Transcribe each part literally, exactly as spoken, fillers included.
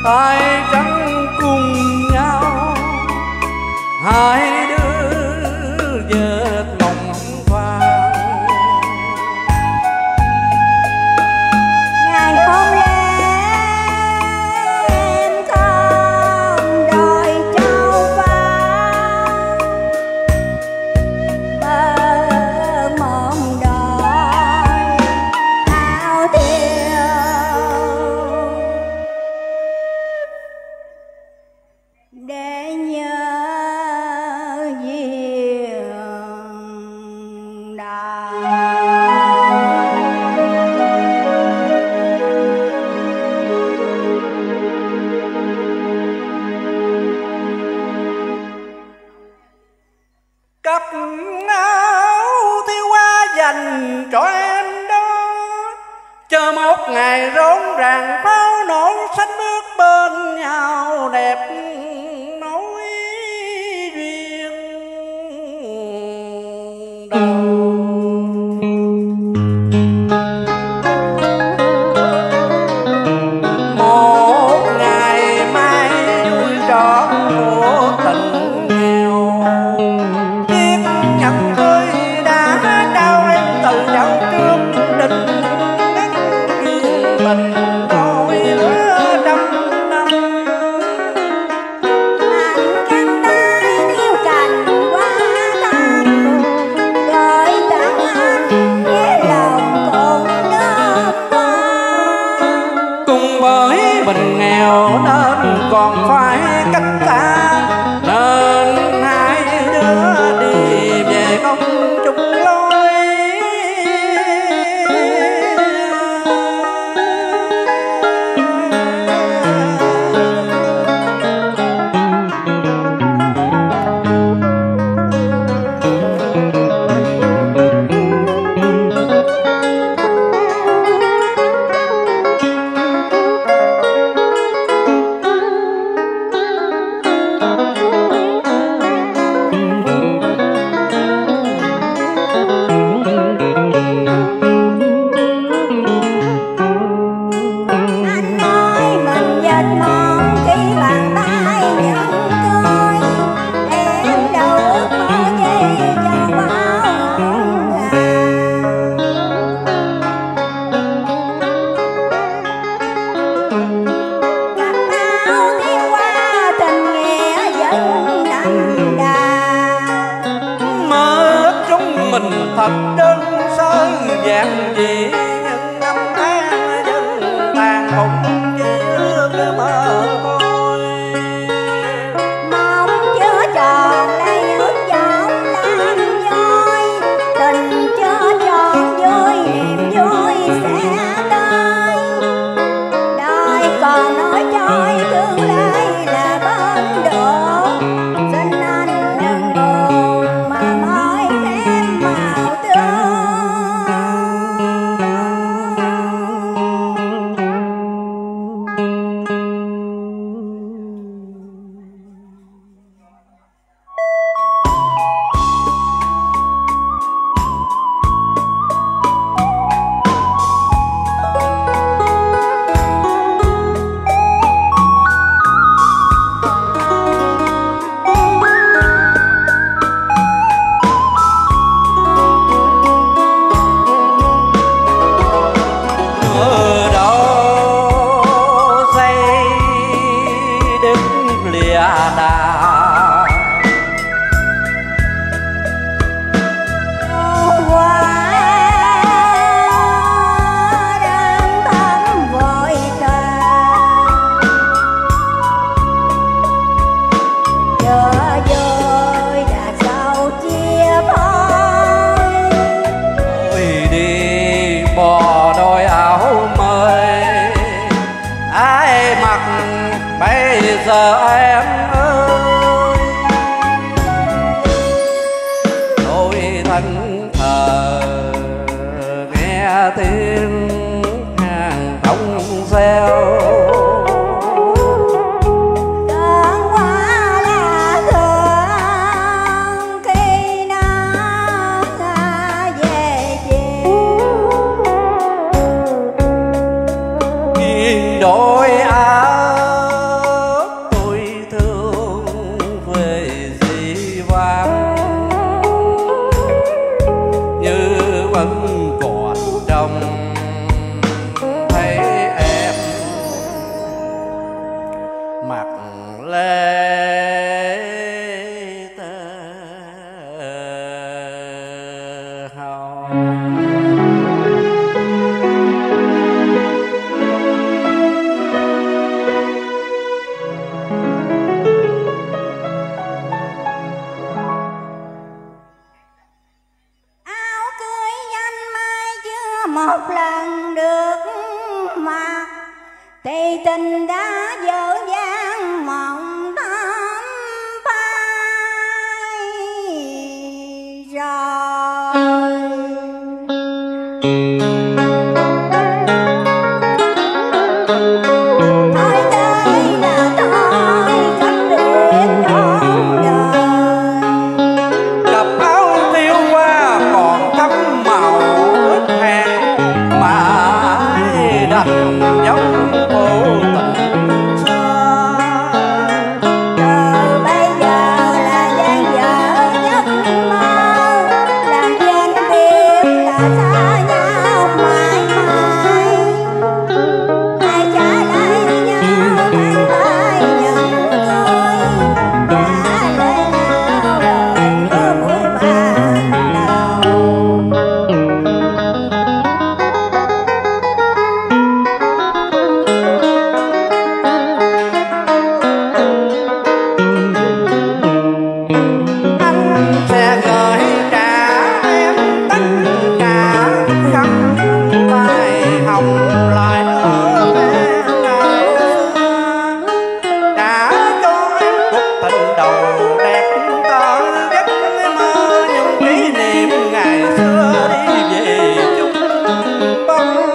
phải trắng cùng nhau, hai đứa vợt mộng vàng. Ngày hôm lên thăm đòi trao vang, bơ mộng đòi áo thiêu để nhớ duyên đời. Cặp áo thiếu hoa dành cho em đó, chờ một ngày rộn ràng pháo nổ xanh bước bên nhau đẹp nối duyên đầu. Một ngày mai vui trọn của tình nghèo, biết nhận tôi đã trao em từ dạo trước định duyên tình đôi lứa trăm năm. Anh cánh tay theo cành hoa thắm, gửi tặng anh với lòng cùng đơm hoa. Cùng bởi mình nghèo nên còn phải cách xa, nên hai đứa đi về không chung lối. thì tình đã dở dang mộng đắm phai rồi. Thôi đây là tôi cách biệt trọn đời. Cặp áo tiêu qua còn thắm màu ước hẹn mãi đành dấu vô tình xưa. Rồi bây giờ là gian dở giấc mơ, làm trên biết là xa nhau mãi mãi. Hãy trả lại nhau bàn tay nhận tôi, trả lời nhau lời hứa buổi ban đầu. Anh sẽ gửi trả em tất cả khăn vai hồng lại ở bên ngày xưa, trả cho em cuộc tình đầu đẹp tơ giấc mơ những kỷ niệm ngày xưa đi về chung bóng.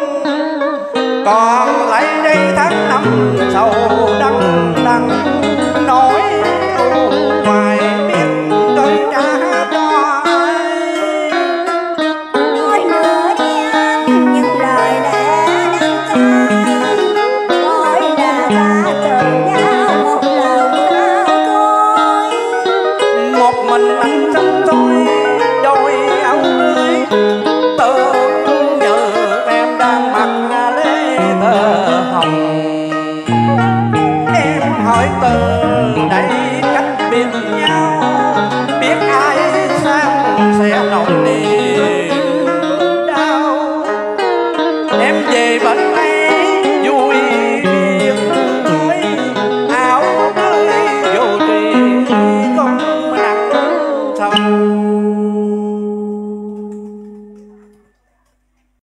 Còn lại đây tháng năm sầu đắng đắng nỗi u hoài biết tôi trả cho ai. Nói nữa đi anh những lời lẽ đắng cay, gọi là ta từ nhau một lần sao côi. Một mình anh trong tôi đôi áo cưới, tưởng như em đang mặc lễ tơ hồng. Em hỏi từ đây cách biệt nhau, biết ai sang sẽ nồng niềm